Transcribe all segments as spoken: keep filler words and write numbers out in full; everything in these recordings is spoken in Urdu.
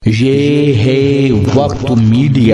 یہ ہے وقت میڈیا۔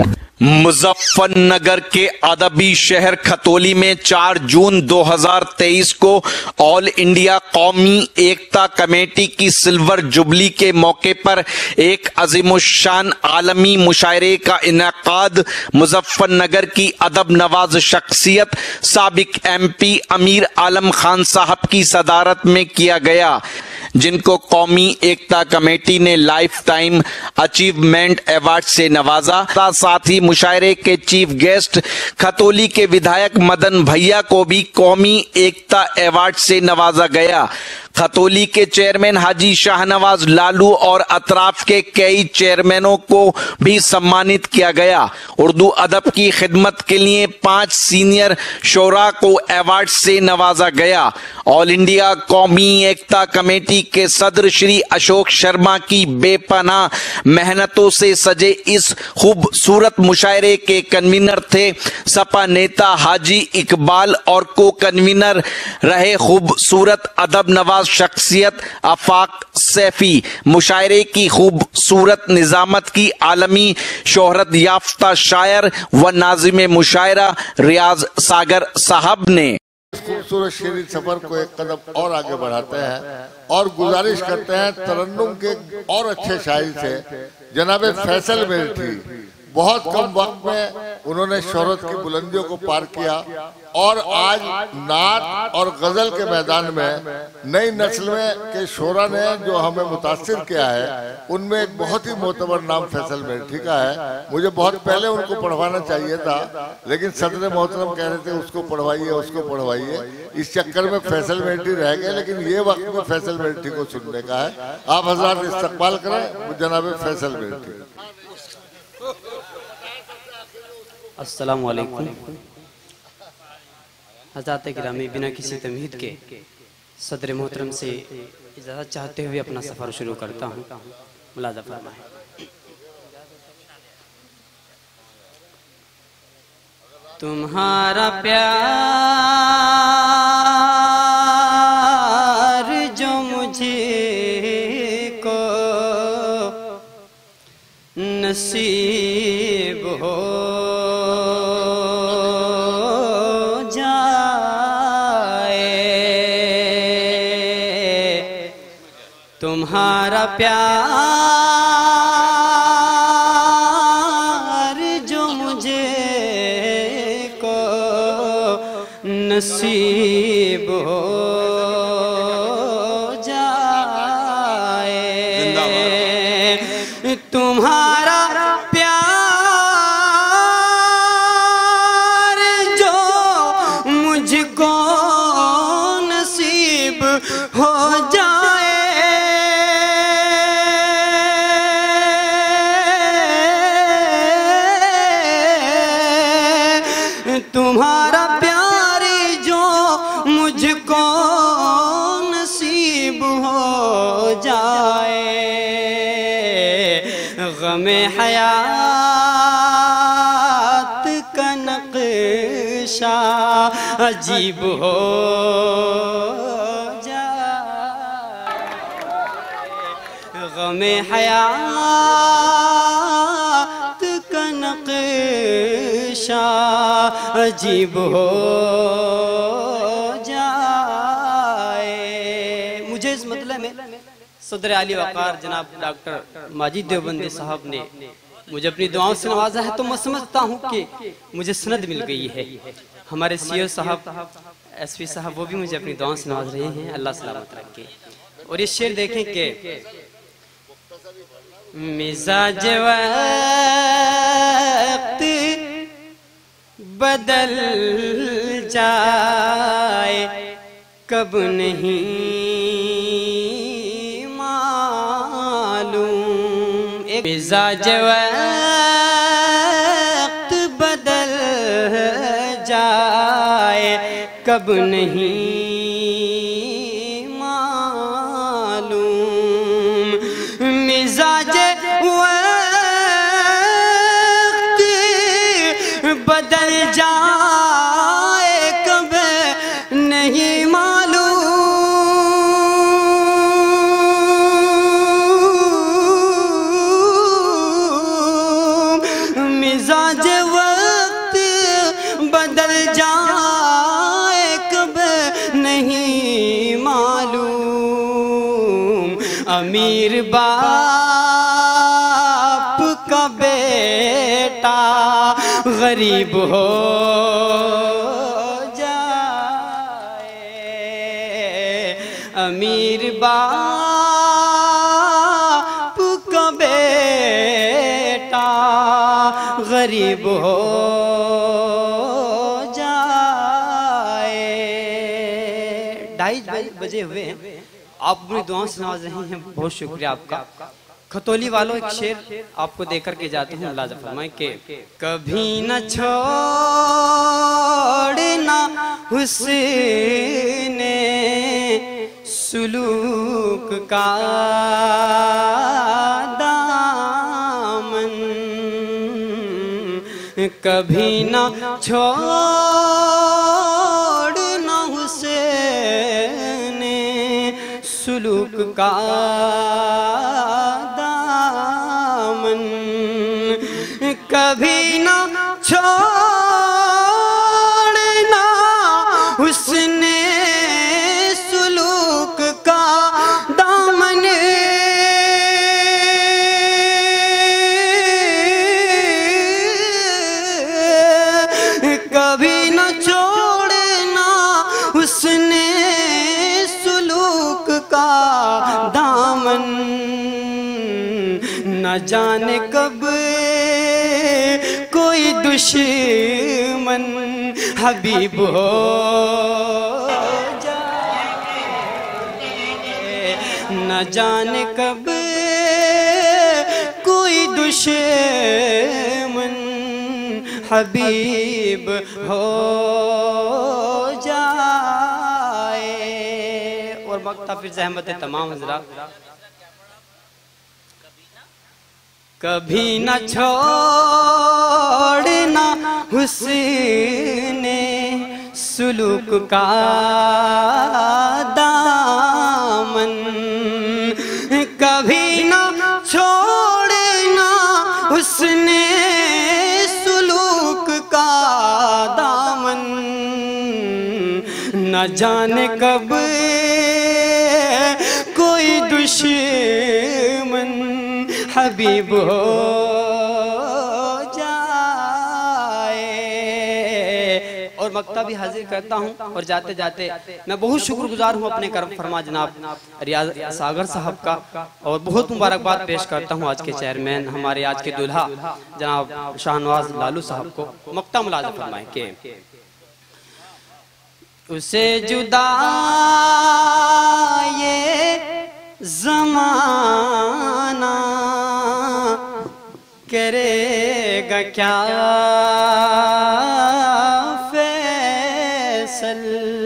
مظفر نگر کے ادبی شہر کھتولی میں چار جون دو ہزار تیئیس کو آل انڈیا قومی ایکتا کمیٹی کی سلور جبلی کے موقع پر ایک عظیم الشان عالمی مشاعرے کا انعقاد مظفر نگر کی ادب نواز شخصیت سابق ایم پی امیر عالم خان صاحب کی صدارت میں کیا گیا، جن کو قومی ایکتا کمیٹی نے لائف ٹائم اچیومنٹ ایوارڈ سے نوازا۔ ساتھ ہی مشاعرے کے چیف گیسٹ کھتولی کے ودھائک مدن بھیا کو بھی قومی ایکتا ایوارڈ سے نوازا گیا۔ کھتولی کے چیئرمین حاجی شاہ نواز لالو اور اطراف کے کئی چیئرمینوں کو بھی سمانت کیا گیا۔ اردو ادب کی خدمت کے لیے پانچ سینئر شعراء کو ایوارڈ سے نوازا گیا۔ آل انڈیا قومی ایکتا کمیٹی کے صدر شری اشوک شرما کی بے پناہ محنتوں سے سجے اس خوبصورت مشاعرے کے کنوینر تھے سپا نیتا حاجی اقبال اور کو کنوینر رہے خوبصورت ادب نواز شخصیت آفاق سیفی۔ مشاعرے کی خوبصورت نظامت کی عالمی شہرت یافتہ شاعر و ناظم مشاعرہ ریاض ساگر صاحب نے اس خوبصورت شعری سفر کو ایک قدم اور آگے بڑھاتے ہیں اور گزارش کرتے ہیں ترنم کے اور اچھے شاعر سے جناب فیصل میرٹھی۔ بہت کم وقت میں انہوں نے شہرت کی بلندیوں کو پار کیا اور آج نعت اور غزل کے میدان میں نئی نسل میں کے شعراء نے جو ہمیں متاثر کیا ہے ان میں ایک بہت ہی معتبر نام فیصل میرٹھی کا ہے۔ مجھے بہت پہلے ان کو پڑھوانا چاہیے تھا لیکن صدر محترم کہہ رہے تھے اس کو پڑھوائیے اس کو پڑھوائیے، اس چکر میں فیصل میرٹھی رہ گئے، لیکن یہ وقت میں فیصل میرٹھی کو سننے کا ہے۔ آپ حضرات استقبال کریں جناب فیصل میرٹھی۔ السلام علیکم حضرات گرامی، بنا کسی تمہید کے صدر محترم سے اجازت چاہتے ہوئے اپنا سفر شروع کرتا ہوں، ملاحظہ فرمائیں۔ تمہارا پیار جو مجھے کو نصیب ہو تمہارا پیار جو مجھے کو نصیب ہو جائے، تمہارا پیار جو مجھ کو نصیب ہو جائے، تمہارا پیار جو مجھ کو نصیب ہو جائے، غم حیات کا نقشہ عجیب ہو جائے، غم حیات کا نقشہ عجیب ہو جائے۔ مجھے اس مطلب میں صدر عالی وقار جناب ڈاکٹر ماجد دیوبندی صاحب نے مجھے اپنی دعاؤں سے نوازا ہے، تو میں سمجھتا ہوں کہ مجھے سند مل گئی ہے۔ ہمارے سی او صاحب ایس پی صاحب وہ بھی مجھے اپنی دعاؤں سے نواز رہے ہیں، اللہ سلامت رکھے۔ اور یہ شعر دیکھیں کہ مزاج وقت بدل جائے کب نہیں معلوم، ایک مزاج وقت بدل جائے کب نہیں معلوم، مزاج وقت بدل جائے کب نہیں معلوم، امیر باپ کا بیٹا غریب ہو جائے، امیر باپ کا بیٹا غریب ہو جائے۔ ڈھائی بجے ہوئے ہیں، آپ اپنی دعاؤں سے نواز رہی ہیں، بہت شکریہ آپ کا۔ کھتولی والوں ایک شعر آپ کو دے کر کے جاتے ہیں، اللہ جب فرمائیں کہ کبھی نہ چھوڑنا حسن سلوک کا دامن، کبھی نہ چھوڑنا حسن سلوک کا دامن، کبھی نہ چھوڑنا حسن سلوک کا دامن، کبھی نہ چھوڑنا حسن سلوک کا دامن، نہ جانے کب کوئی دشمن حبیب ہو جائے، نہ جانے کب کوئی دشمن حبیب ہو جائے۔ اور مقطع پھر زحمت تمام حضرات۔ کبھی نہ چھوڑنا حسن سلوک کا دامن، کبھی نہ چھوڑنا حسن سلوک کا دامن، نہ جانے کب کوئی دشمن حبیب ہو جائے۔ اور مقطع بھی حاضر کرتا ہوں، اور جاتے جاتے میں بہت شکر گزار ہوں اپنے کرم فرما جناب ریاض ساگر صاحب کا، اور بہت مبارکباد پیش کرتا ہوں آج کے چیئرمین ہمارے آج کے دلہا جناب شاہ نواز لالو صاحب کو۔ مقطع ملاحظہ فرمائیں کہ اسے جدا یہ زمانہ کرے گا کیا فیصل،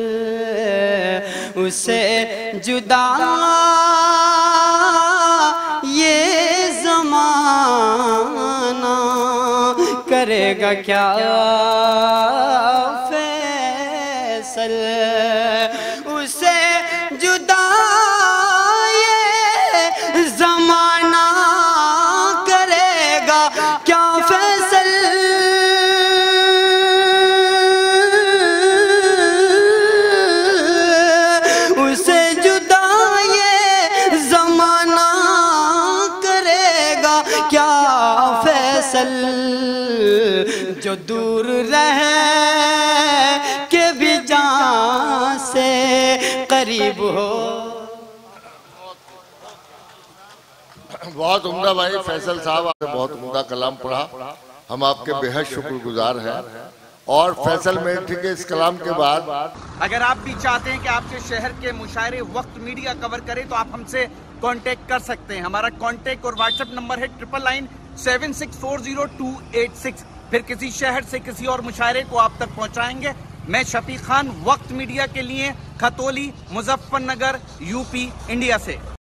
اسے جدا یہ زمانہ کرے گا کیا فیصل، اسے جدا یہ زمانہ کرے گا کیا فیصل، اسے جدا یہ زمانہ کرے گا کیا فیصل، جو دور رہ کے بھی جان سے قریب ہو۔ بہت عمدہ بھائی فیصل صاحب، آپ نے بہت عمدہ کلام پڑھا، ہم آپ کے بے حد شکر گزار ہیں۔ اور فیصل میٹھی کے اس کلام کے بعد اگر آپ بھی چاہتے ہیں کہ آپ کے شہر کے مشاعرے وقت میڈیا کور کرے تو آپ ہم سے کانٹیکٹ کر سکتے ہیں۔ ہمارا کانٹیکٹ اور واٹس ایپ نمبر ہے triple nine seven six four zero two eight six. پھر کسی شہر سے کسی اور مشاعرے کو آپ تک پہنچائیں گے۔ میں شفیق خان، وقت میڈیا کے لیے، Khatauli, Muzaffarnagar, U P, India سے۔